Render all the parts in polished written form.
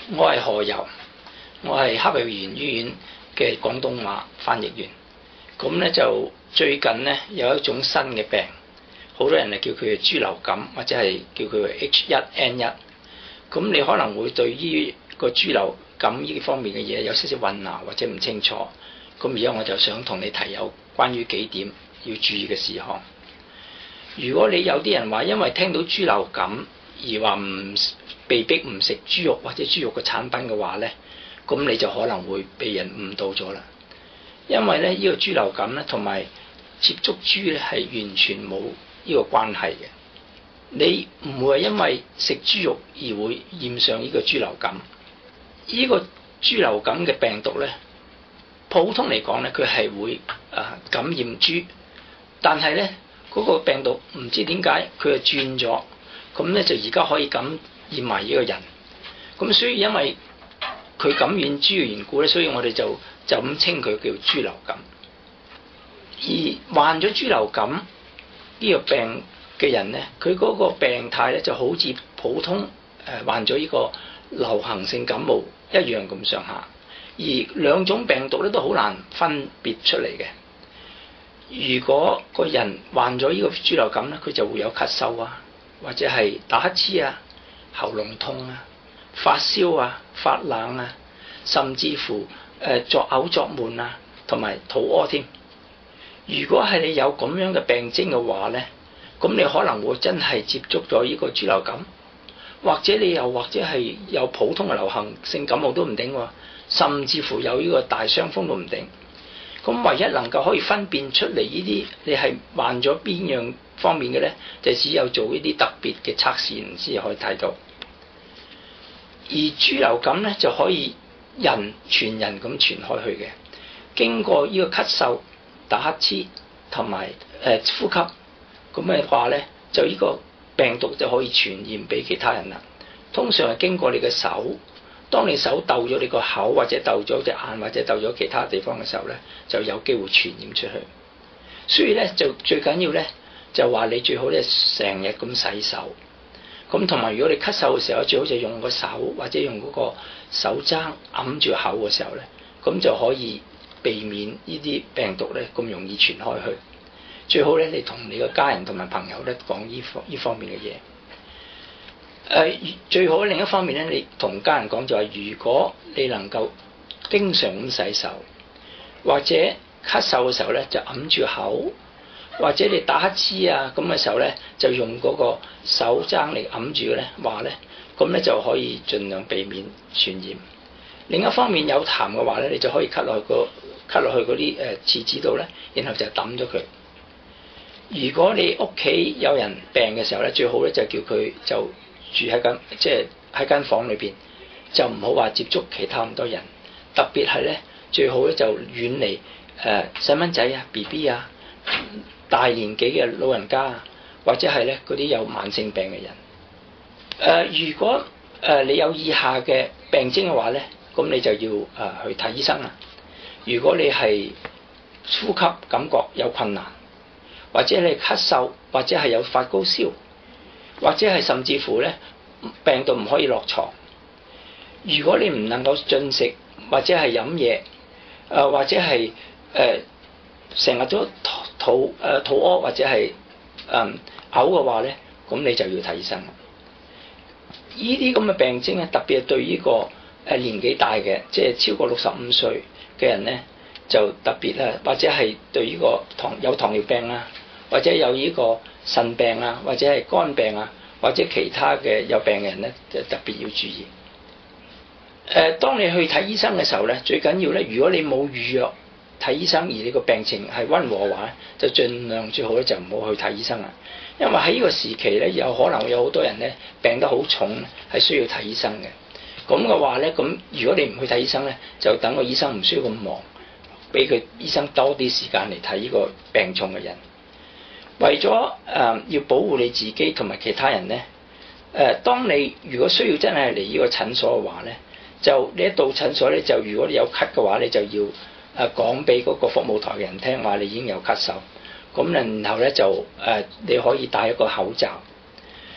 我係何游，我係Harborview醫院嘅廣東話翻譯員。咁咧就最近咧有一種新嘅病，好多人係叫佢豬流感，或者係叫佢 H1N1。咁你可能會對於個豬流感呢方面嘅嘢有少少混淆或者唔清楚。咁而家我就想同你提有關於幾點要注意嘅事項。如果你有啲人話因為聽到豬流感而話被逼唔食豬肉或者豬肉嘅產品嘅話咧，咁你就可能會被人誤導咗啦。因為咧呢個豬流感咧同埋接觸豬咧係完全冇呢個關係嘅。你唔會因為食豬肉而會染上呢個豬流感。呢個豬流感嘅病毒咧，普通嚟講咧佢係會感染豬，但係咧嗰個病毒唔知點解佢就轉咗，咁咧就而家可以感染埋呢個人。咁所以因為佢感染豬嘅緣故咧，所以我哋就咁稱佢叫豬流感。而患咗豬流感呢個病嘅人咧，佢嗰個病態咧就好似普通患咗呢個流行性感冒一樣咁上下。而兩種病毒咧都好難分別出嚟嘅。如果個人患咗呢個豬流感咧，佢就會有咳嗽啊，或者係打乞嗤啊、喉嚨痛啊、發燒啊、發冷啊，甚至乎作嘔作悶啊，同埋肚屙添。如果係你有咁樣嘅病徵嘅話咧，咁你可能會真係接觸咗呢個豬流感，或者你又或者係有普通嘅流行性感冒都唔定喎，甚至乎有呢個大傷風都唔定。咁唯一能夠可以分辨出嚟呢啲你係患咗邊樣方面嘅咧，就只有做呢啲特別嘅測試先可以睇到。而豬流感咧就可以人傳人咁傳開去嘅，經過呢個咳嗽、打乞嗤同埋呼吸咁嘅話咧，就呢個病毒就可以傳染俾其他人啦。通常係經過你嘅手，當你手竇咗你個口或者竇咗隻眼或者竇咗其他地方嘅時候咧，就有機會傳染出去。所以咧就最緊要咧就話你最好咧成日咁洗手。咁同埋如果你咳嗽嘅時候，最好就用個手或者用嗰個手踭揞住口嘅時候咧，咁就可以避免呢啲病毒咧咁容易傳開去。最好咧你同你個家人同埋朋友咧講呢方面嘅嘢。最好另一方面咧，你同家人講就係，如果你能夠經常咁洗手，或者咳嗽嘅時候咧就揞住口，或者你打乞嗤啊咁嘅時候咧，就用嗰個手踭嚟揞住嘅咧話咧，咁咧就可以盡量避免傳染。另一方面有痰嘅話咧，你就可以咳落去嗰啲廁紙度咧，然後就抌咗佢。如果你屋企有人病嘅時候咧，最好咧就叫佢就住喺喺間房裏邊，就唔好話接觸其他咁多人。特別係咧，最好咧就遠離細蚊仔啊、BB 啊、大年紀嘅老人家啊，或者係咧嗰啲有慢性病嘅人。如果你有以下嘅病徵嘅話咧，咁你就要去睇醫生啦。如果你係呼吸感覺有困難，或者你咳嗽，或者係有發高燒，或者係甚至乎咧病到唔可以落床。如果你唔能夠進食，或者係飲嘢，或者係成日都肚屙或者係嘔嘅話咧，咁你就要睇醫生啦。呢啲咁嘅病徵咧，特別係對呢個年紀大嘅，即係超過65歲嘅人咧，就特別啦，或者係對呢個有糖尿病啊，或者有呢個腎病啊，或者係肝病啊，或者其他嘅有病嘅人咧，就特別要注意。當你去睇醫生嘅時候咧，最緊要咧，如果你冇預約睇醫生，而你個病情係溫和嘅話，就盡量最好咧就唔好去睇醫生啦。因為喺呢個時期咧，有可能有好多人咧病得好重，係需要睇醫生嘅。咁嘅話咧，咁如果你唔去睇醫生咧，就等個醫生唔需要咁忙，俾佢醫生多啲時間嚟睇呢個病重嘅人。為咗要保護你自己同埋其他人咧，當你如果需要真係嚟呢個診所嘅話咧，就你一到診所咧，就如果你有咳嘅話，你就要講俾嗰個服務台嘅人聽話你已經有咳嗽，咁然後咧就你可以戴一個口罩。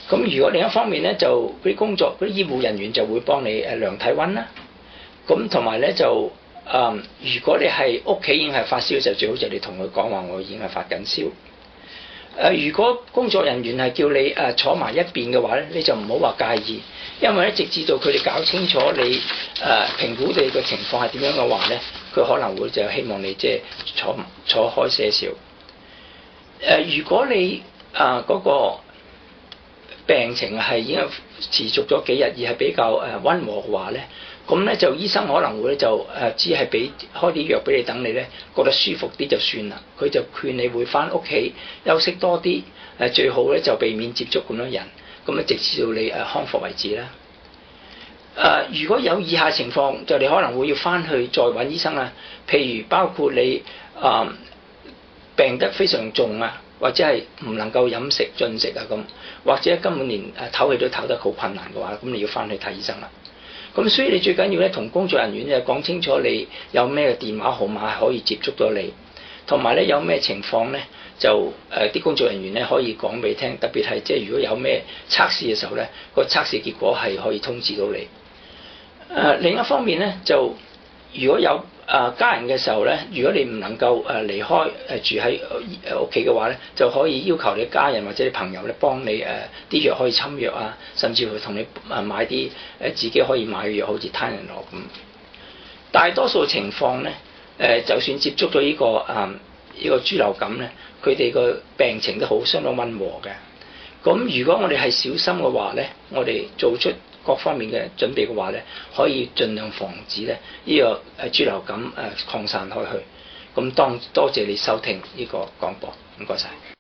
咁如果另一方面咧，就嗰啲工作嗰啲醫護人員就會幫你量體温啦。咁同埋咧就如果你係屋企已經係發燒嘅時候，最好就你同佢講話，我已經係發緊燒。如果工作人員係叫你坐埋一邊嘅話咧，你就唔好話介意，因為咧直至到佢哋搞清楚你評估你嘅情況係點樣嘅話咧，佢可能會就希望你即係坐開些少。如果你嗰個病情係已經持續咗幾日，而係比較溫和嘅話咧，咁咧就醫生可能會就只係開啲藥俾你，等你咧覺得舒服啲就算啦。佢就勸你會翻屋企休息多啲，最好咧就避免接觸咁多人，咁咧直至到你康復為止啦。如果有以下情況，就你可能會要翻去再揾醫生啦。譬如包括你病得非常重啊，或者係唔能夠飲食進食啊咁，或者根本連唞氣都唞得好困難嘅話，咁你要翻去睇醫生啦。咁所以你最緊要咧同工作人員就講清楚你有咩電話號碼可以接觸到你，同埋咧有咩情況咧就啲工作人員咧可以講俾你聽，特別係即係如果有咩測試嘅時候咧，個測試結果係可以通知到你。另一方面咧就如果有家人嘅時候咧，如果你唔能夠離開住喺屋企嘅話咧，就可以要求你家人或者你朋友咧幫你啲藥可以侵藥啊，甚至乎同你買啲自己可以買嘅藥，好似攤人樂咁。大多數情況咧就算接觸咗呢個豬流感咧，佢哋個病情都好相當溫和嘅。咁如果我哋係小心嘅話咧，我哋做出各方面嘅準備嘅話咧，可以盡量防止咧呢個豬流感擴散開去。咁多謝你收聽呢個廣播，唔該晒。